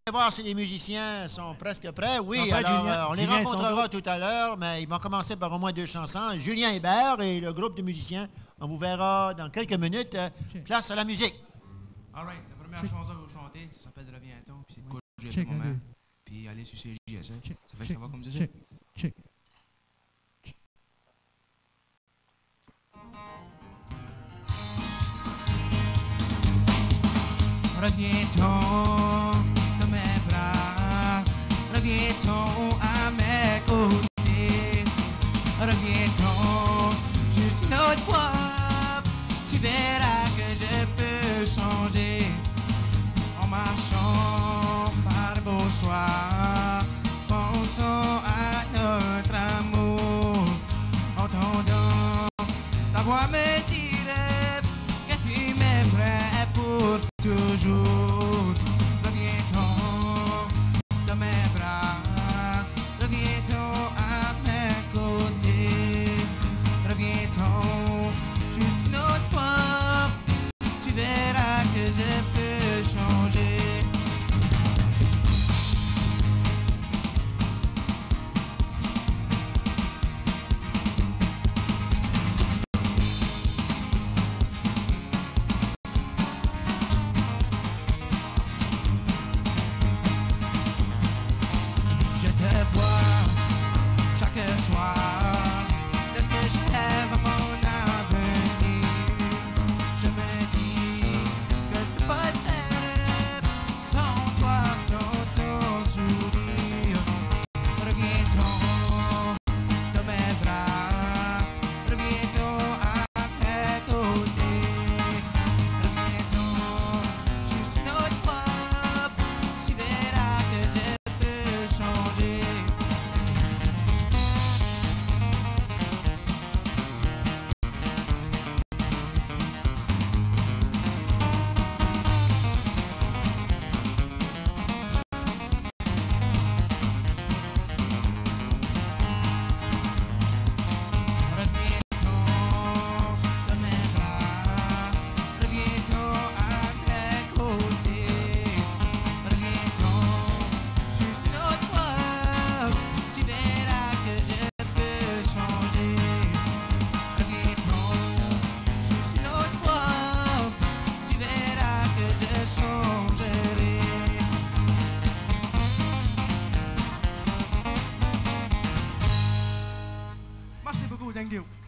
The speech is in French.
voir si les musiciens sont presque prêts. Oui, prêts, alors Julien? on les Julien, rencontrera tout à l'heure, mais ils vont commencer par au moins 2 chansons. Julien Hébert et le groupe de musiciens. On vous verra dans quelques minutes. Place à la musique. All right, la première chanson que vous chantez, ça s'appelle Reviens-t'en, puis c'est de quoi j'ai le moment. Puis allez sur CJS, hein. Ça fait que ça va comme ça. Check. Reviens-t'en dans mes bras, reviens-t'en à mes côtés, reviens-t'en juste une autre fois, tu verras que je peux changer en marchant par le beau soir, pensant à notre amour, entendant ta voix me dire que tu m'aimerais pour toujours. Reviens-t'en dans mes bras, reviens-t'en à mes côtés, reviens-t'en juste une autre fois, tu verras que je peux changer. Je te vois chaque soir, est-ce que je rêve à mon avenir? Je me dis que je peux pas être sans toi, sans ton sourire. Reviens-t'en dans mes bras, reviens-t'en à mes côtés, reviens-t'en juste une autre fois, tu verras que je peux changer. Reviens-t'en dans mes bras, reviens-t'en à mes côtés, reviens-t'en juste une autre fois, tu verras que je peux changer. Reviens-t'en juste une autre fois, tu verras que je changerai. Merci beaucoup, thank you.